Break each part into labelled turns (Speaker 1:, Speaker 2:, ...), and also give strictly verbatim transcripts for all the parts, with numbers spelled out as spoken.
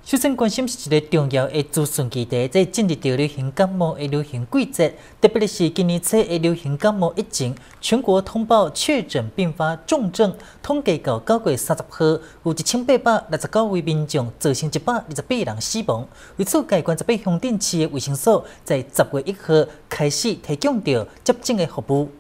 Speaker 1: 首先关心是一个重要的资讯议题，在进入到流行感冒的流行季节，特别是今年初的流行感冒疫情，全国通报确诊并发重症，统计到九月三十号，有一千八百六十九位民众造成一百二十八人死亡。为此，该关十八乡镇市的卫生所在十月一号开始提供到接种的服务。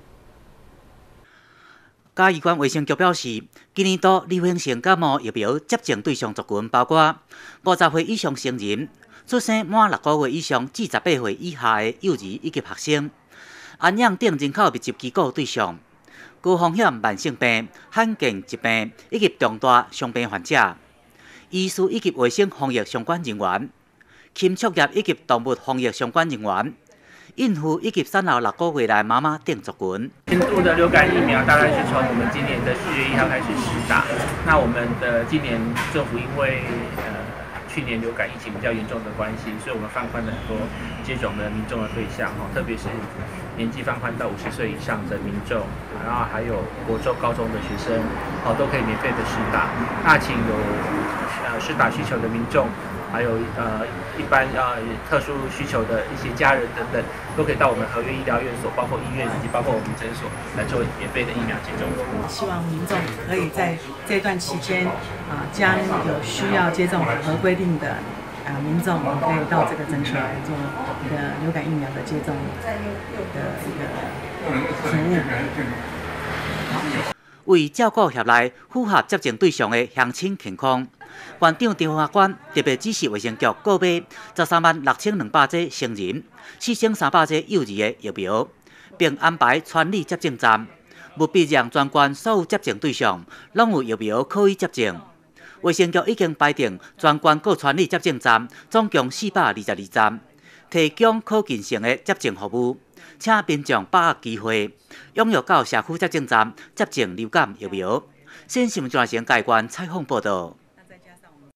Speaker 2: 嘉义县卫生局表示，今年度流行性感冒疫苗接种对象族群包括五十岁以上成人、出生满六个月以上至十八岁以下的幼儿以及学生、安养等人口密集机构对象、高风险慢性病、罕见疾病以及重大伤病患者、医师以及卫生防疫相关人员、禽畜业以及动物防疫相关人员。 孕妇以及产后六个月内妈妈等族群。
Speaker 3: 年度的流感疫苗大概是从我们今年的四月一号开始施打。那我们的今年政府因为呃去年流感疫情比较严重的关系，所以我们放宽了很多接种的民众的对象哦，特别是年纪放宽到五十岁以上的民众，然后还有国中、高中的学生哦都可以免费的施打。那请有呃施打需求的民众。 还有呃，一般呃特殊需求的一些家人等等，都可以到我们合约医疗院所，包括医院以及包括我们诊所来做免费的疫苗接种。
Speaker 4: 希望民众可以在这段期间啊，将有需要接种符合规定的啊民众，可以到这个诊所来做一个流感疫苗的接种的一个服务。
Speaker 2: 为照顾县内符合接种对象的乡亲健康，县长张华官特别指示卫生局购买十三万六千两百剂成人、四千三百剂幼儿的疫苗，并安排全里接种站，务必让全县所有接种对象拢有疫苗可以接种。卫生局已经排定全县各全里接种站，总共四百二十二站，提供可近性的接种服务。 请民众把握机会，踊跃到社区接种站接种流感疫苗。新新闻专线台湾采访报道。